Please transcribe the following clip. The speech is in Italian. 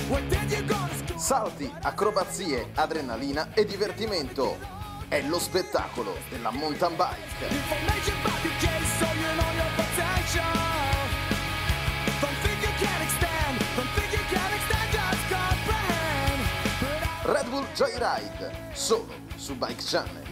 Salti, acrobazie, adrenalina e divertimento. È lo spettacolo della mountain bike. Red Bull Joyride, solo su Bike Channel.